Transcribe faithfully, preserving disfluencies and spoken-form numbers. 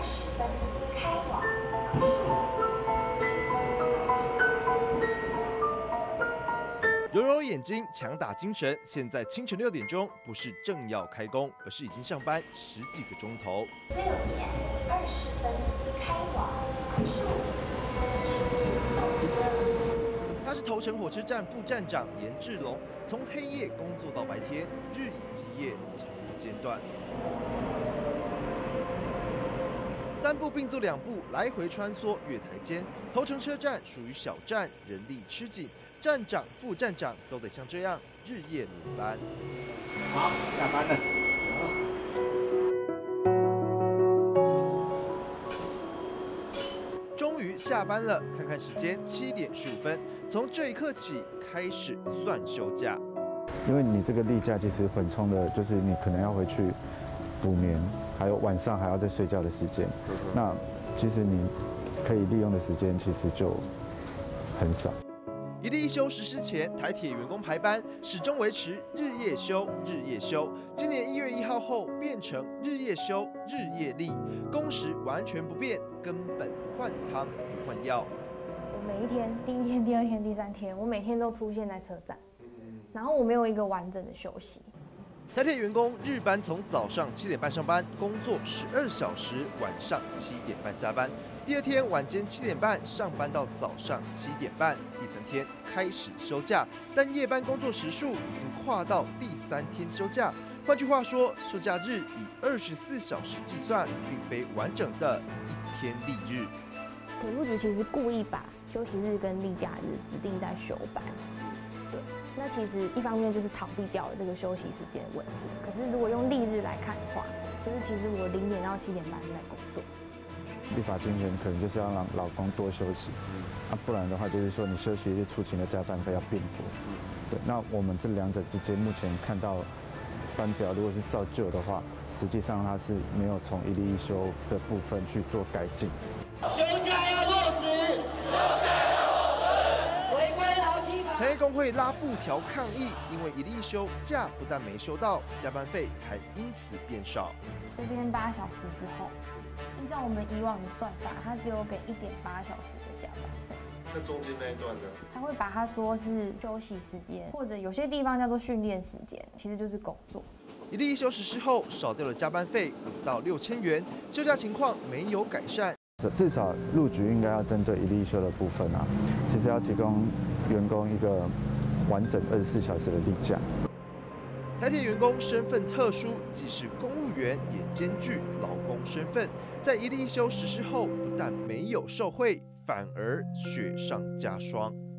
十分开往。 揉揉眼睛，强打精神。现在清晨六点钟，不是正要开工，而是已经上班十几个钟头。 六点二十分开往树林区间动车。 他是头城火车站副站长严志龙，从黑夜工作到白天，日以继夜，从不间断。三步并作两步，来回穿梭月台间。头城车站属于小站，人力吃紧，站长、副站长都得像这样日夜轮班。 好，下班了。 终于下班了，看看时间，七点十五分。从这一刻起开始算休假， 因为你这个例假其实缓冲的，就是你可能要回去补眠，还有晚上还要再睡觉的时间。那其实你可以利用的时间其实就很少。 一例一休实施前，台铁员工排班始终维持日夜休、日夜休。今年一月一号后变成日夜休、日夜例，工时完全不变，根本换汤不换药。 我每一天，第一天、第二天、第三天，我每天都出现在车站，然后我没有一个完整的休息。 台铁员工日班从早上七点半上班，工作十二小时，晚上七点半下班。第二天晚间七点半上班到早上七点半，第三天开始休假，但夜班工作时数已经跨到第三天休假。换句话说，休假日以二十四小时计算，并非完整的一天例日。 铁路局其实故意把休息日跟例假日指定在休班。对，那其实一方面就是逃避掉了这个休息时间的问题。可是如果用例日来看的话，就是其实我零点到七点半在工作。 立法精神可能就是要让老公多休息，啊，不然的话就是说你休息日出勤的加班费要变多。对，那我们这两者之间目前看到班表，如果是照旧的话，实际上它是没有从一例一休的部分去做改进。 休假要落实，休假要落实，回归劳基法。 产业工会拉布条抗议，因为一例一休假不但没收到，加班费还因此变少。 这边八小时之后，依照我们以往的算法，它只有给一点八小时的加班费。 那中间那一段呢？ 他会把它说是休息时间，或者有些地方叫做训练时间，其实就是工作。 一例一休实施后，少掉了加班费五到六千元，休假情况没有改善。 至少路局应该要针对一例一休的部分啊，其实要提供员工一个完整二十四小时的例假。 台铁员工身份特殊，既是公务员，也兼具劳工身份。在一例一休实施后，不但没有受惠，反而雪上加霜。